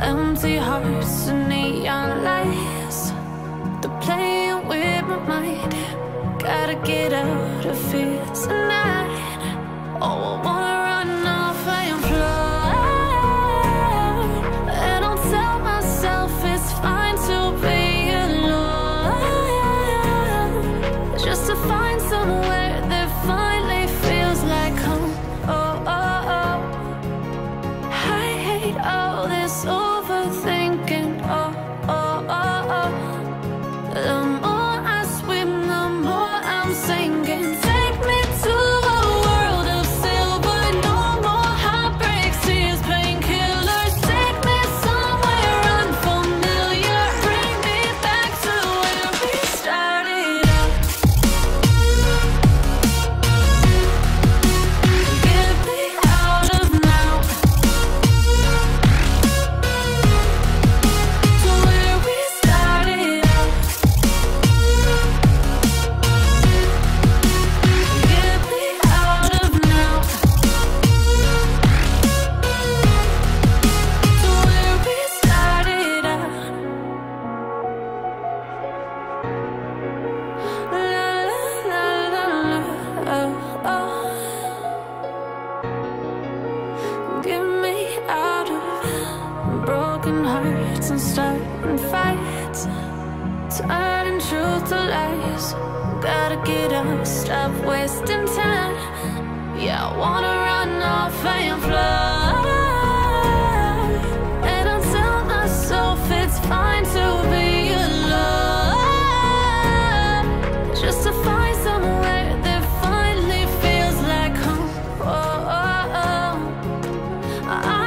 Empty hearts and neon lights, they're playing with my mind. Gotta get out of here tonight. Oh, I wanna run off and fly, and I'll tell myself it's fine to be alone, just to find somewhere that finally feels like home. Oh, oh, oh. I hate all this overthinking. Oh, oh, oh, oh. The more I swim, the more I'm sinking. Take me to a world of silver. No more heartbreaks, tears, painkillers. Take me somewhere unfamiliar. Bring me back to where we started out. Get me out of now, to where we started out. Get me out of now, to where we started out. La la la la la, oh, oh. Get me out of broken hearts and starting fights, turning truth to lies. Gotta get up, stop wasting time. Yeah, I wanna run off and fly, and I'll tell myself it's fine to be alone, just to find somewhere that finally feels like home. Oh, oh, oh.